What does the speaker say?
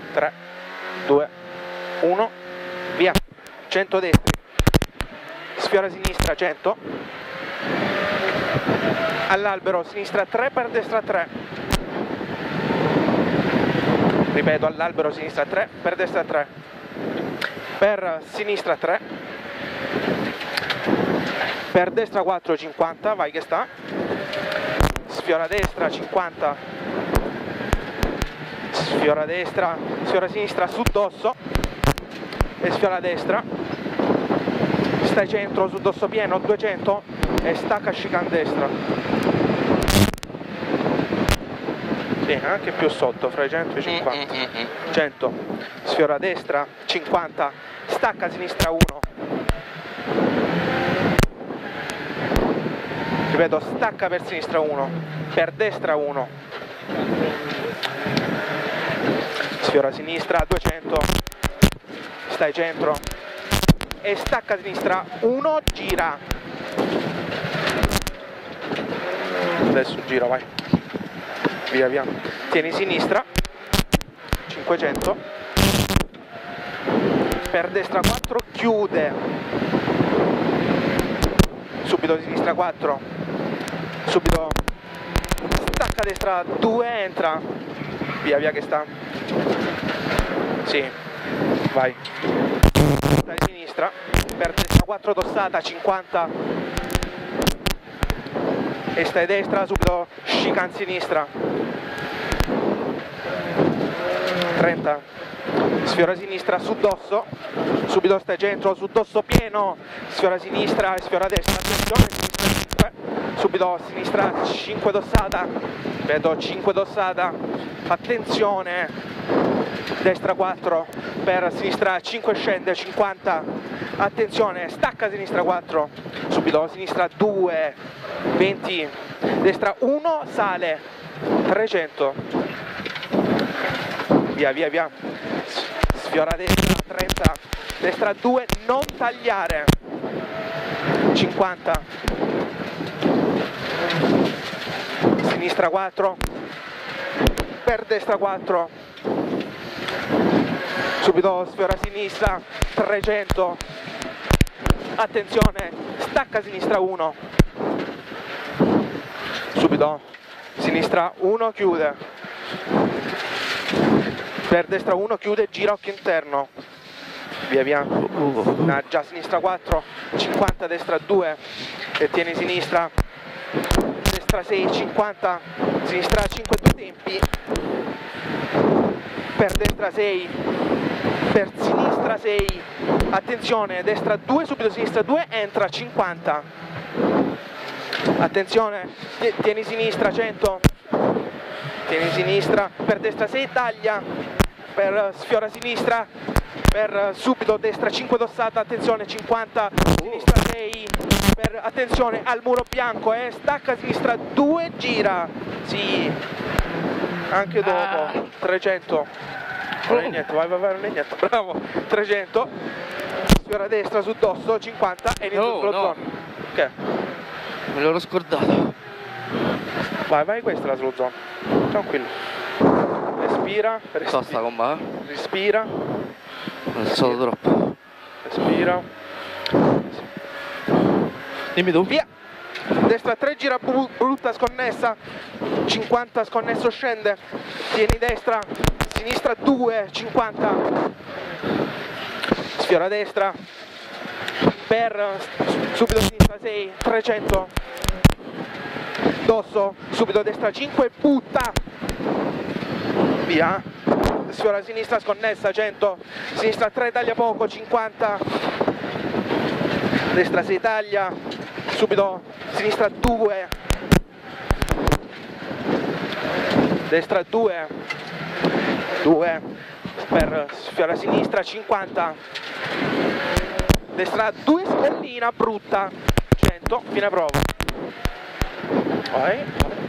3, 2, 1, via. 100 destri, sfiora sinistra 100, all'albero sinistra 3 per destra 3, ripeto, all'albero sinistra 3 per destra 3, per sinistra 3, per destra 4 50, vai che sta, sfiora destra 50, sfiora destra, sfiora sinistra su dosso e sfiora destra, stai centro su dosso pieno 200 e stacca chicane destra, sì, anche più sotto fra i 100 e i 50, 100, sfiora destra 50, stacca sinistra 1, ripeto, stacca per sinistra 1, per destra 1, sfiora sinistra 200, stai centro e stacca sinistra 1, gira, adesso gira, vai, via via, tieni sinistra 500, per destra 4, chiude, subito sinistra 4, subito stacca destra 2, entra, via via che sta, sì, vai, stai sinistra, per destra 4 dossata 50 e stai destra, subito chicane sinistra 30, sfiora sinistra su dosso, subito stai centro su dosso pieno, sfiora sinistra e sfiora destra, attenzione, sinistra 5, subito sinistra 5 dossata, vedo 5 dossata, attenzione, destra 4, per sinistra 5 scende 50, attenzione, stacca sinistra 4, subito sinistra 2, 20, destra 1, sale 300, via via via, sfiora destra 30, destra 2, non tagliare 50, sinistra 4, per destra 4, subito sfiora sinistra 300, attenzione, stacca sinistra 1, subito sinistra 1, chiude, per destra 1, chiude, gira occhio interno, via via, già sinistra 4, 50, destra 2 e tieni sinistra, destra 6, 50, sinistra 5, 2 tempi, per destra 6, per sinistra 6, attenzione, destra 2, subito sinistra 2, entra 50, attenzione, tieni sinistra 100, tieni sinistra, per destra 6, taglia, per sfiora sinistra, per subito destra 5 dossata, attenzione 50, sinistra 6, per attenzione al muro bianco, stacca sinistra 2, gira, sì, anche dopo, 300, non è niente, vai, non è niente, bravo, 300, sfiora destra su dosso, 50 e inizio sullo zone, ok, me l'ero scordato, vai, questa è la slow zone, tranquillo. Respira, respira, non so troppo, respira, dimmi tu, via, destra 3, gira brutta sconnessa, 50 sconnesso scende, tieni destra, sinistra 2, 50, sfiora destra, per subito sinistra 6, 300, dosso, subito destra 5, butta, via, sfiora sinistra sconnessa 100, sinistra 3 taglia poco 50, destra 6 taglia, subito sinistra 2, destra 2, 2, per sfiora sinistra 50, destra 2 scollina brutta 100, fine prova, vai.